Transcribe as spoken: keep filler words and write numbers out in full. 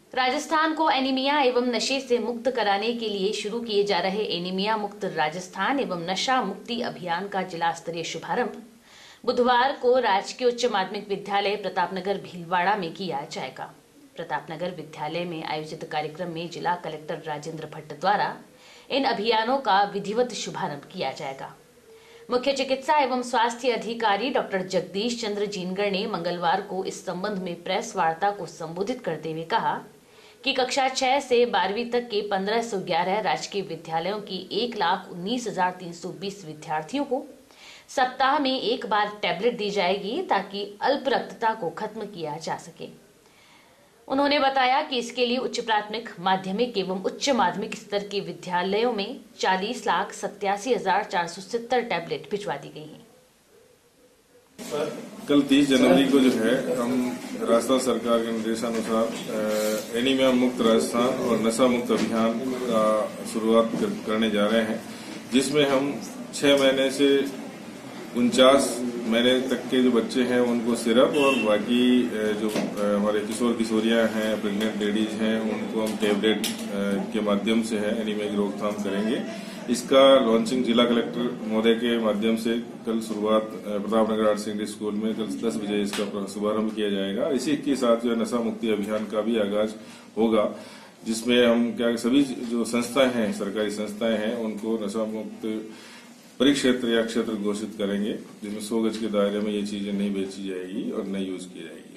राजस्थान को एनीमिया एवं नशे से मुक्त कराने के लिए शुरू किए जा रहे एनीमिया मुक्त राजस्थान एवं नशा मुक्ति अभियान का जिला स्तरीय शुभारंभ बुधवार को राजकीय उच्च माध्यमिक विद्यालय प्रतापनगर भीलवाड़ा में किया जाएगा। प्रतापनगर विद्यालय में आयोजित कार्यक्रम में जिला कलेक्टर राजेंद्र भट्ट द्वारा इन अभियानों का विधिवत शुभारंभ किया जाएगा। मुख्य चिकित्सा एवं स्वास्थ्य अधिकारी डॉक्टर जगदीश चंद्र जीनगर ने मंगलवार को इस संबंध में प्रेस वार्ता को संबोधित करते हुए कहा कि कक्षा छह से बारहवीं तक के पंद्रह सौ ग्यारह राजकीय विद्यालयों की एक लाख उन्नीस हजार तीन सौ बीस विद्यार्थियों को सप्ताह में एक बार टैबलेट दी जाएगी ताकि अल्प रक्तता को खत्म किया जा सके। उन्होंने बताया कि इसके लिए उच्च प्राथमिक, माध्यमिक एवं उच्च माध्यमिक स्तर के विद्यालयों में चालीस लाख सत्यासी हजार चार सौ सत्तर टैबलेट भिजवा दी गई हैं। कल तीस जनवरी को जो है हम राजस्थान सरकार के निर्देशानुसार एनीमिया मुक्त राजस्थान और नशा मुक्त अभियान का शुरुआत करने जा रहे हैं, जिसमें हम छह महीने से उनचास महीने तक के जो बच्चे हैं उनको सिरप और बाकी जो हमारे किशोर किशोरियां हैं, प्रेग्नेंट लेडीज हैं, उनको हम टेबलेट के माध्यम से है एनीमिया की रोकथाम करेंगे। इसका लॉन्चिंग जिला कलेक्टर महोदय के माध्यम से कल शुरुआत प्रतापनगर हायर सेकेंडरी स्कूल में कल दस बजे इसका शुभारंभ किया जाएगा। इसी के साथ जो है नशा मुक्ति अभियान का भी आगाज होगा, जिसमें हम क्या सभी जो संस्थाएं हैं, सरकारी संस्थाएं हैं, उनको नशा मुक्त परिक्षेत्र या क्षेत्र घोषित करेंगे, जिसमें सौ गज के दायरे में ये चीजें नहीं बेची जाएगी और नहीं यूज की जाएगी।